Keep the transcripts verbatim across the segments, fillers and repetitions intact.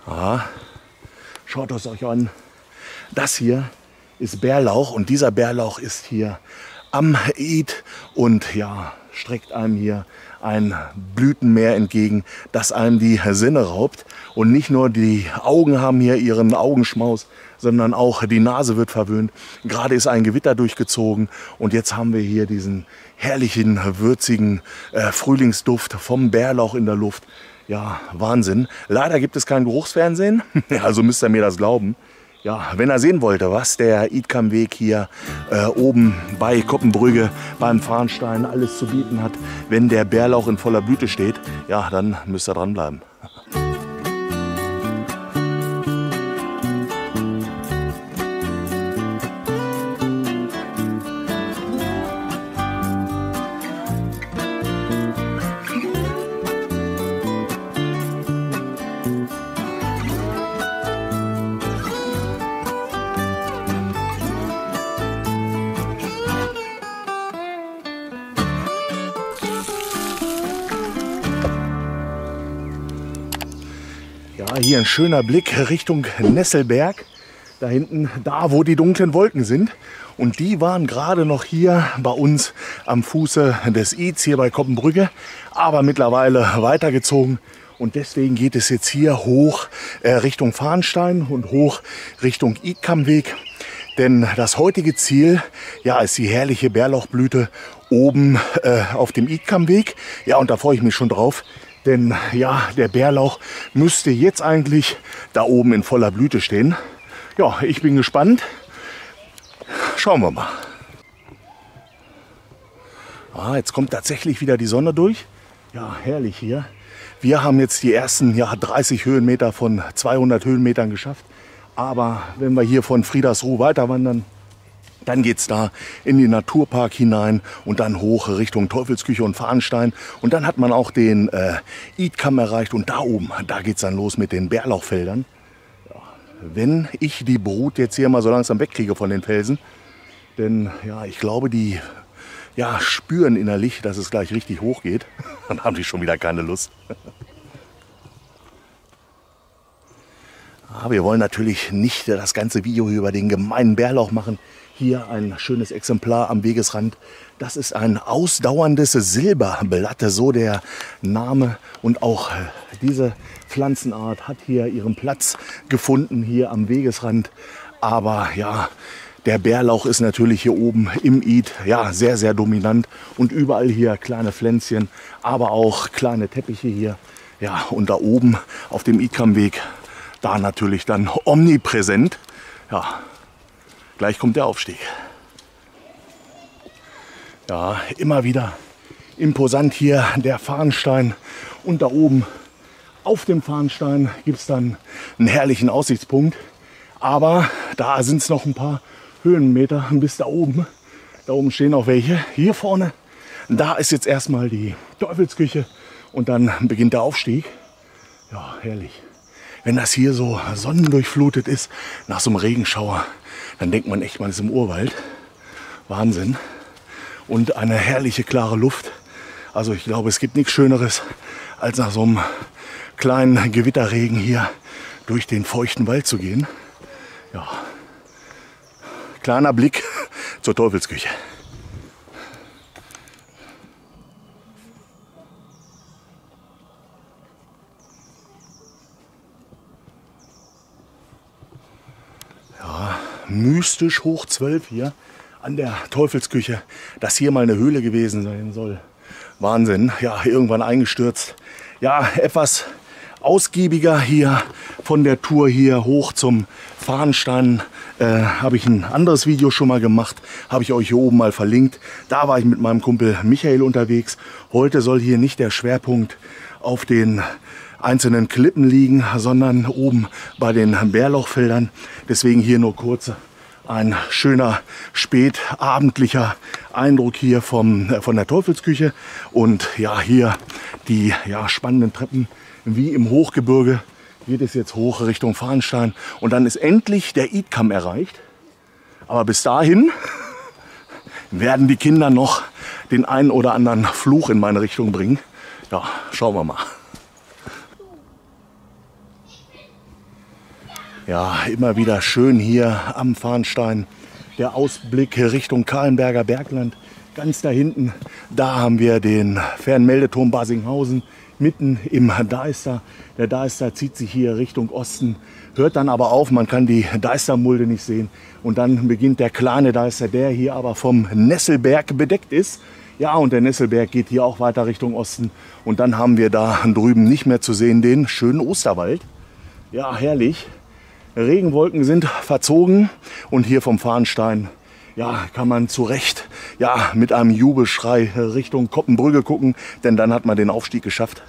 Ah, schaut es euch an. Das hier ist Bärlauch und dieser Bärlauch ist hier am Id und ja, streckt einem hier ein Blütenmeer entgegen, das einem die Sinne raubt. Und nicht nur die Augen haben hier ihren Augenschmaus, sondern auch die Nase wird verwöhnt. Gerade ist ein Gewitter durchgezogen und jetzt haben wir hier diesen herrlichen, würzigen äh, Frühlingsduft vom Bärlauch in der Luft. Ja, Wahnsinn. Leider gibt es kein Geruchsfernsehen, also müsst ihr mir das glauben. Ja, wenn er sehen wollte, was der Idkamweg hier äh, oben bei Koppenbrügge beim Farnstein alles zu bieten hat, wenn der Bärlauch in voller Blüte steht, ja, dann müsst ihr dranbleiben. Ja, hier ein schöner Blick Richtung Nesselberg. Da hinten, da wo die dunklen Wolken sind. Und die waren gerade noch hier bei uns am Fuße des Ids, hier bei Koppenbrügge. Aber mittlerweile weitergezogen. Und deswegen geht es jetzt hier hoch äh, Richtung Farnstein und hoch Richtung Idkamweg. Denn das heutige Ziel, ja, ist die herrliche Bärlauchblüte oben äh, auf dem Idkamweg. Ja, und da freue ich mich schon drauf. Denn ja, der Bärlauch müsste jetzt eigentlich da oben in voller Blüte stehen. Ja, ich bin gespannt. Schauen wir mal. Ah, jetzt kommt tatsächlich wieder die Sonne durch. Ja, herrlich hier. Wir haben jetzt die ersten ja, dreißig Höhenmeter von zweihundert Höhenmetern geschafft. Aber wenn wir hier von Friedersruh weiter wandern, dann geht es da in den Naturpark hinein und dann hoch Richtung Teufelsküche und Farnstein. Und dann hat man auch den äh, Idkam erreicht und da oben, da geht es dann los mit den Bärlauchfeldern. Ja, wenn ich die Brut jetzt hier mal so langsam wegkriege von den Felsen, denn ja, ich glaube, die ja, spüren innerlich, dass es gleich richtig hoch geht. Dann haben die schon wieder keine Lust. Aber wir wollen natürlich nicht das ganze Video über den gemeinen Bärlauch machen. Hier ein schönes Exemplar am Wegesrand. Das ist ein ausdauerndes Silberblatt, so der Name. Und auch diese Pflanzenart hat hier ihren Platz gefunden, hier am Wegesrand. Aber ja, der Bärlauch ist natürlich hier oben im Id ja, sehr, sehr dominant. Und überall hier kleine Pflänzchen, aber auch kleine Teppiche hier. Ja, und da oben auf dem Idkamweg, da natürlich dann omnipräsent. Ja. Gleich kommt der Aufstieg. Ja, immer wieder imposant hier der Farnstein. Und da oben auf dem Farnstein gibt es dann einen herrlichen Aussichtspunkt. Aber da sind es noch ein paar Höhenmeter bis da oben. Da oben stehen auch welche. Hier vorne, da ist jetzt erstmal die Teufelsküche. Und dann beginnt der Aufstieg. Ja, herrlich. Wenn das hier so sonnendurchflutet ist, nach so einem Regenschauer, dann denkt man echt, man ist im Urwald. Wahnsinn. Und eine herrliche, klare Luft. Also ich glaube, es gibt nichts Schöneres, als nach so einem kleinen Gewitterregen hier durch den feuchten Wald zu gehen. Ja. Kleiner Blick zur Teufelsküche. Mystisch hoch zwölf hier an der Teufelsküche, dass hier mal eine Höhle gewesen sein soll. Wahnsinn, ja, irgendwann eingestürzt. Ja, etwas ausgiebiger hier von der Tour hier hoch zum Farnstein äh, habe ich ein anderes Video schon mal gemacht, habe ich euch hier oben mal verlinkt. Da war ich mit meinem Kumpel Michael unterwegs. Heute soll hier nicht der Schwerpunkt auf den einzelnen Klippen liegen, sondern oben bei den Bärlauchfeldern. Deswegen hier nur kurz ein schöner spätabendlicher Eindruck hier vom, äh, von der Teufelsküche. Und ja, hier die ja, spannenden Treppen wie im Hochgebirge. Geht es jetzt hoch Richtung Farnstein. Und dann ist endlich der Idkam erreicht. Aber bis dahin werden die Kinder noch den einen oder anderen Fluch in meine Richtung bringen. Ja, schauen wir mal. Ja, immer wieder schön hier am Farnstein. Der Ausblick Richtung Kahlenberger Bergland. Ganz da hinten, da haben wir den Fernmeldeturm Basinghausen mitten im Deister. Der Deister zieht sich hier Richtung Osten, hört dann aber auf, man kann die Deistermulde nicht sehen. Und dann beginnt der kleine Deister, der hier aber vom Nesselberg bedeckt ist. Ja, und der Nesselberg geht hier auch weiter Richtung Osten. Und dann haben wir da drüben nicht mehr zu sehen den schönen Osterwald. Ja, herrlich. Regenwolken sind verzogen und hier vom Farnstein, ja, kann man zu Recht, ja, mit einem Jubelschrei Richtung Koppenbrügge gucken, denn dann hat man den Aufstieg geschafft.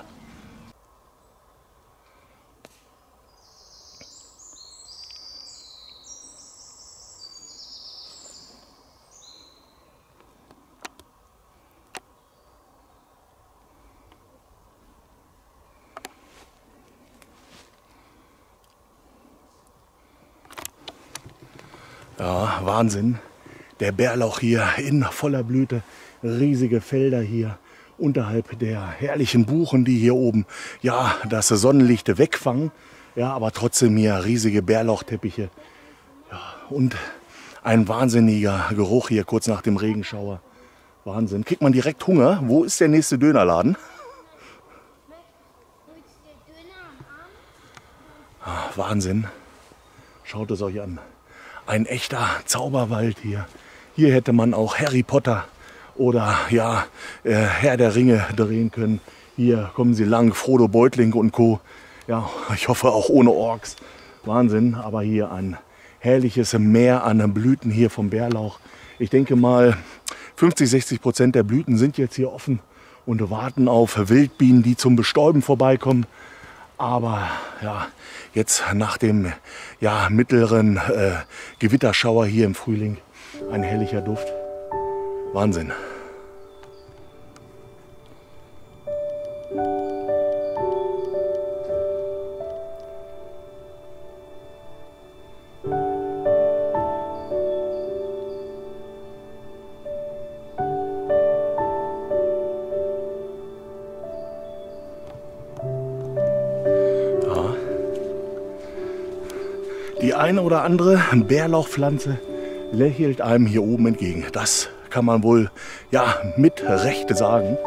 Ja, Wahnsinn. Der Bärlauch hier in voller Blüte. Riesige Felder hier unterhalb der herrlichen Buchen, die hier oben ja das Sonnenlicht wegfangen. Ja, aber trotzdem hier riesige Bärlauchteppiche. Ja, und ein wahnsinniger Geruch hier kurz nach dem Regenschauer. Wahnsinn. Kriegt man direkt Hunger? Wo ist der nächste Dönerladen? Ah, Wahnsinn. Schaut es euch an. Ein echter Zauberwald hier. Hier hätte man auch Harry Potter oder ja, äh, Herr der Ringe drehen können. Hier kommen sie lang, Frodo Beutling und Co. Ja, ich hoffe auch ohne Orks. Wahnsinn, aber hier ein herrliches Meer an Blüten hier vom Bärlauch. Ich denke mal, fünfzig, sechzig Prozent der Blüten sind jetzt hier offen und warten auf Wildbienen, die zum Bestäuben vorbeikommen. Aber ja, jetzt nach dem ja, mittleren äh, Gewitterschauer hier im Frühling ein herrlicher Duft. Wahnsinn. Die eine oder andere Bärlauchpflanze lächelt einem hier oben entgegen. Das kann man wohl ja, mit Recht sagen.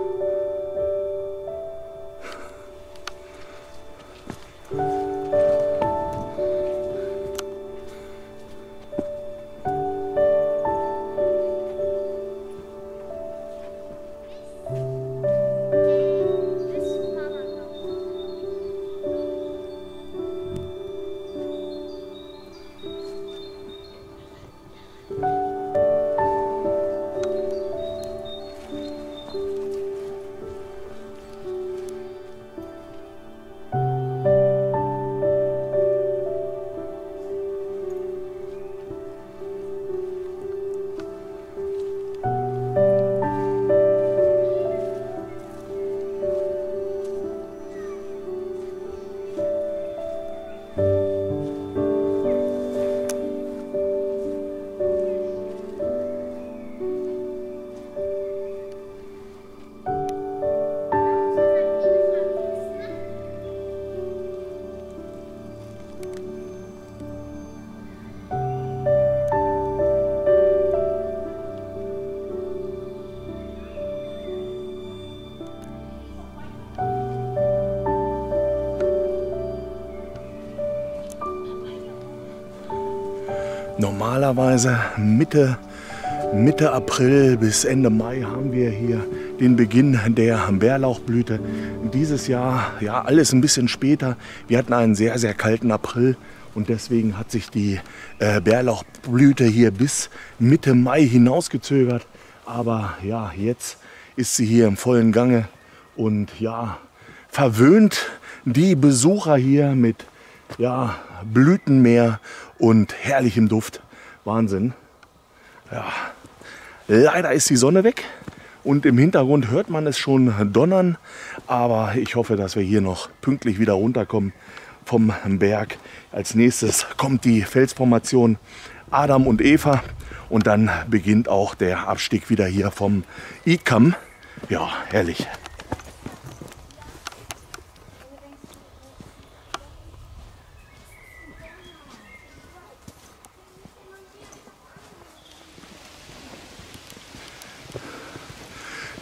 Normalerweise Mitte, Mitte April bis Ende Mai haben wir hier den Beginn der Bärlauchblüte. Dieses Jahr ja alles ein bisschen später. Wir hatten einen sehr, sehr kalten April und deswegen hat sich die äh, Bärlauchblüte hier bis Mitte Mai hinausgezögert. Aber ja, jetzt ist sie hier im vollen Gange und ja, verwöhnt die Besucher hier mit ja, Blütenmeer und herrlichem Duft. Wahnsinn. Ja. Leider ist die Sonne weg und im Hintergrund hört man es schon donnern. Aber ich hoffe, dass wir hier noch pünktlich wieder runterkommen vom Berg. Als nächstes kommt die Felsformation Adam und Eva und dann beginnt auch der Abstieg wieder hier vom I-Kamm. Ja, herrlich.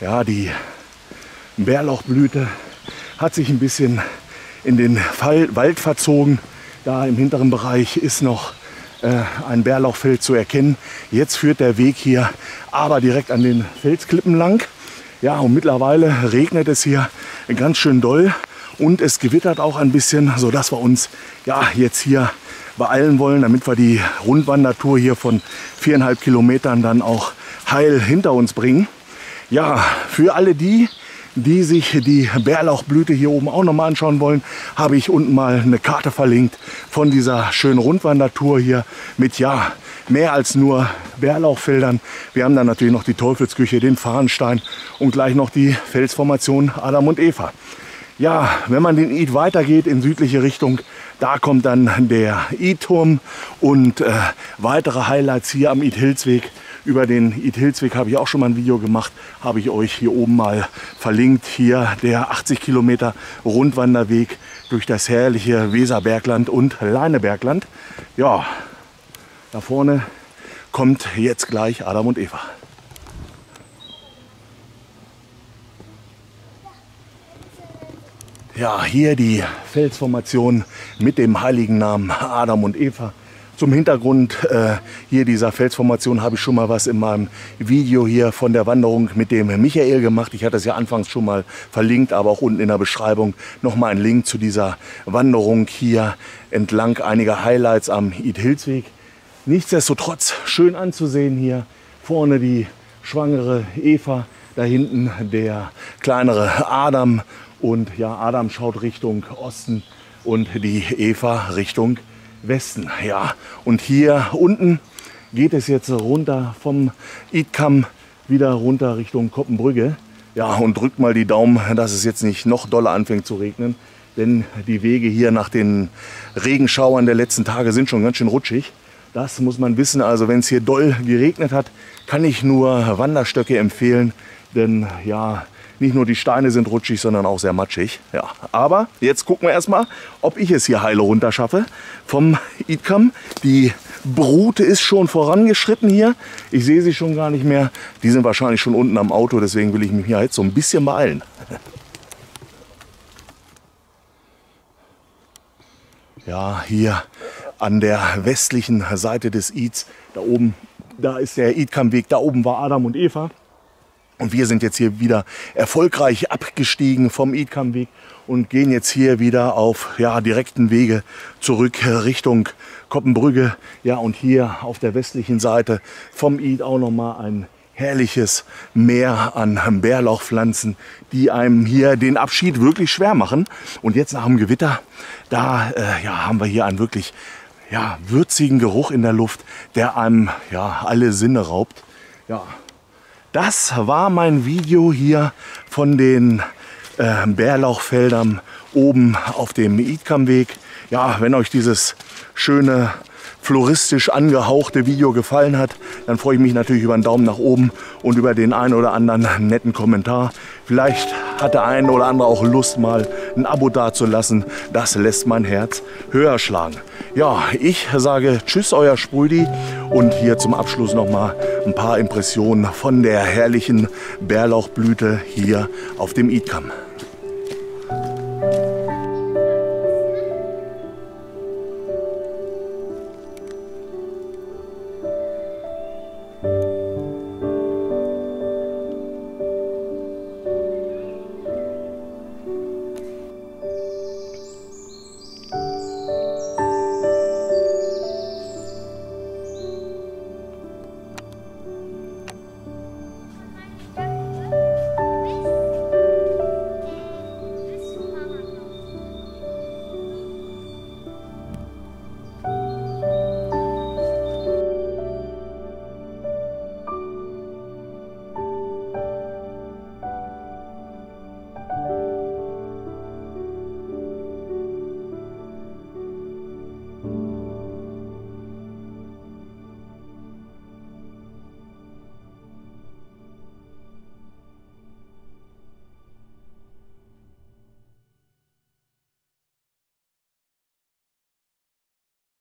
Ja, die Bärlauchblüte hat sich ein bisschen in den Wald verzogen. Da im hinteren Bereich ist noch äh, ein Bärlauchfeld zu erkennen. Jetzt führt der Weg hier aber direkt an den Felsklippen lang. Ja, und mittlerweile regnet es hier ganz schön doll und es gewittert auch ein bisschen, sodass wir uns ja jetzt hier beeilen wollen, damit wir die Rundwandertour hier von viereinhalb Kilometern dann auch heil hinter uns bringen. Ja, für alle die, die sich die Bärlauchblüte hier oben auch noch mal anschauen wollen, habe ich unten mal eine Karte verlinkt von dieser schönen Rundwandertour hier mit ja mehr als nur Bärlauchfeldern. Wir haben dann natürlich noch die Teufelsküche, den Fahnenstein und gleich noch die Felsformation Adam und Eva. Ja, wenn man den Id weitergeht in südliche Richtung, da kommt dann der Id-Turm und äh, weitere Highlights hier am Id-Hilsweg. Über den Id-Hilsweg habe ich auch schon mal ein Video gemacht, habe ich euch hier oben mal verlinkt. Hier der achtzig Kilometer Rundwanderweg durch das herrliche Weserbergland und Leinebergland. Ja, da vorne kommt jetzt gleich Adam und Eva. Ja, hier die Felsformation mit dem heiligen Namen Adam und Eva. Zum Hintergrund äh, hier dieser Felsformation habe ich schon mal was in meinem Video hier von der Wanderung mit dem Michael gemacht. Ich hatte es ja anfangs schon mal verlinkt, aber auch unten in der Beschreibung nochmal ein Link zu dieser Wanderung hier entlang einiger Highlights am Id-Hilsweg. Nichtsdestotrotz schön anzusehen hier. Vorne die schwangere Eva, da hinten der kleinere Adam. Und ja, Adam schaut Richtung Osten und die Eva Richtung Westen. Ja, und hier unten geht es jetzt runter vom Idkamm wieder runter Richtung Koppenbrügge. Ja, und drückt mal die Daumen, dass es jetzt nicht noch doller anfängt zu regnen. Denn die Wege hier nach den Regenschauern der letzten Tage sind schon ganz schön rutschig. Das muss man wissen. Also wenn es hier doll geregnet hat, kann ich nur Wanderstöcke empfehlen. Denn ja, nicht nur die Steine sind rutschig, sondern auch sehr matschig. Ja, aber jetzt gucken wir erstmal, ob ich es hier heile runter schaffe vom Idkamm. Die Brut ist schon vorangeschritten hier. Ich sehe sie schon gar nicht mehr. Die sind wahrscheinlich schon unten am Auto, deswegen will ich mich hier jetzt so ein bisschen beeilen. Ja, hier an der westlichen Seite des Ids, da oben, da ist der Idkammweg, da oben war Adam und Eva. Und wir sind jetzt hier wieder erfolgreich abgestiegen vom Idkammweg und gehen jetzt hier wieder auf ja, direkten Wege zurück Richtung Koppenbrügge. Ja, und hier auf der westlichen Seite vom Id auch noch mal ein herrliches Meer an Bärlauchpflanzen, die einem hier den Abschied wirklich schwer machen. Und jetzt nach dem Gewitter, da äh, ja, haben wir hier einen wirklich ja, würzigen Geruch in der Luft, der einem ja, alle Sinne raubt. Ja. Das war mein Video hier von den äh, Bärlauchfeldern oben auf dem Idkammweg. Ja, wenn euch dieses schöne, floristisch angehauchte Video gefallen hat, dann freue ich mich natürlich über einen Daumen nach oben und über den einen oder anderen netten Kommentar. Vielleicht hat der eine oder andere auch Lust, mal ein Abo dazulassen. Das lässt mein Herz höher schlagen. Ja, ich sage Tschüss, euer Sprüdi. Und hier zum Abschluss noch mal ein paar Impressionen von der herrlichen Bärlauchblüte hier auf dem Idkamm.